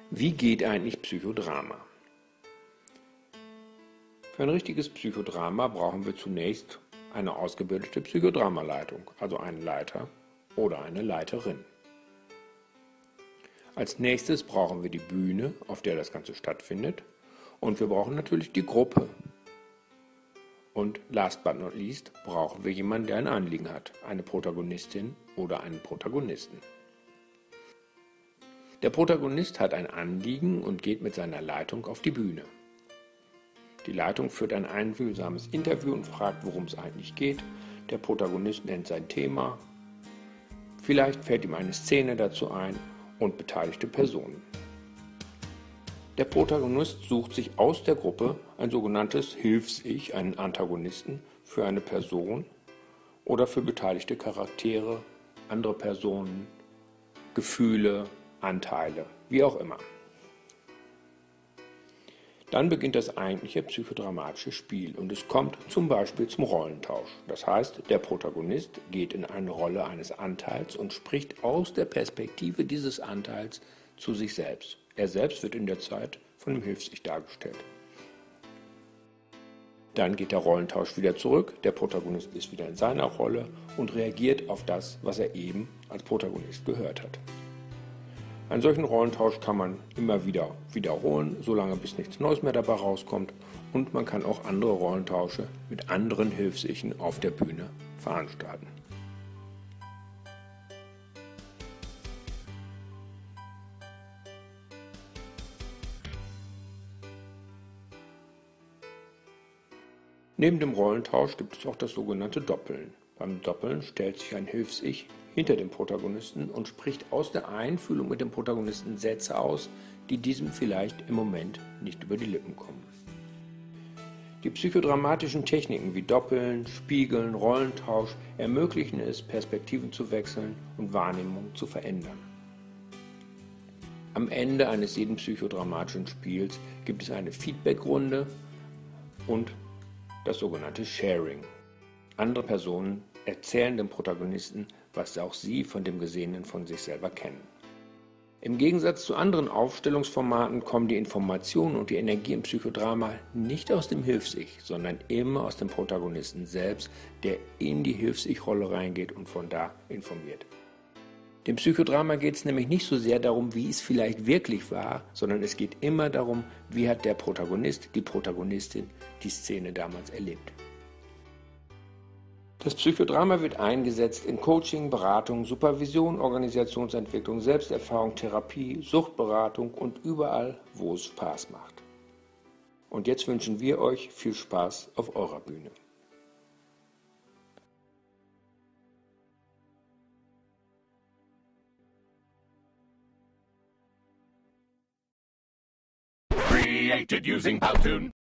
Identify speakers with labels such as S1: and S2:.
S1: Wie geht eigentlich Psychodrama? Für ein richtiges Psychodrama brauchen wir zunächst eine ausgebildete Psychodramaleitung, also einen Leiter oder eine Leiterin. Als nächstes brauchen wir die Bühne, auf der das Ganze stattfindet, und wir brauchen natürlich die Gruppe. Und last but not least brauchen wir jemanden, der ein Anliegen hat, eine Protagonistin oder einen Protagonisten. Der Protagonist hat ein Anliegen und geht mit seiner Leitung auf die Bühne. Die Leitung führt ein einfühlsames Interview und fragt, worum es eigentlich geht. Der Protagonist nennt sein Thema. Vielleicht fällt ihm eine Szene dazu ein und beteiligte Personen. Der Protagonist sucht sich aus der Gruppe ein sogenanntes Hilfs-Ich, einen Antagonisten für eine Person oder für beteiligte Charaktere, andere Personen, Gefühle, Anteile, wie auch immer. Dann beginnt das eigentliche psychodramatische Spiel und es kommt zum Beispiel zum Rollentausch. Das heißt, der Protagonist geht in eine Rolle eines Anteils und spricht aus der Perspektive dieses Anteils zu sich selbst. Er selbst wird in der Zeit von dem Hilfs-Ich dargestellt. Dann geht der Rollentausch wieder zurück, der Protagonist ist wieder in seiner Rolle und reagiert auf das, was er eben als Protagonist gehört hat. Einen solchen Rollentausch kann man immer wieder wiederholen, solange bis nichts Neues mehr dabei rauskommt, und man kann auch andere Rollentausche mit anderen Hilfs-Ichen auf der Bühne veranstalten. Neben dem Rollentausch gibt es auch das sogenannte Doppeln. Beim Doppeln stellt sich ein Hilfs-Ich hinter dem Protagonisten und spricht aus der Einfühlung mit dem Protagonisten Sätze aus, die diesem vielleicht im Moment nicht über die Lippen kommen. Die psychodramatischen Techniken wie Doppeln, Spiegeln, Rollentausch ermöglichen es, Perspektiven zu wechseln und Wahrnehmung zu verändern. Am Ende eines jeden psychodramatischen Spiels gibt es eine Feedbackrunde und das sogenannte Sharing. Andere Personen erzählen dem Protagonisten, was auch sie von dem Gesehenen von sich selber kennen. Im Gegensatz zu anderen Aufstellungsformaten kommen die Informationen und die Energie im Psychodrama nicht aus dem Hilfs-Ich, sondern immer aus dem Protagonisten selbst, der in die Hilfs-Ich-Rolle reingeht und von da informiert. Dem Psychodrama geht es nämlich nicht so sehr darum, wie es vielleicht wirklich war, sondern es geht immer darum, wie hat der Protagonist, die Protagonistin die Szene damals erlebt. Das Psychodrama wird eingesetzt in Coaching, Beratung, Supervision, Organisationsentwicklung, Selbsterfahrung, Therapie, Suchtberatung und überall, wo es Spaß macht. Und jetzt wünschen wir euch viel Spaß auf eurer Bühne.
S2: Created using Powtoon.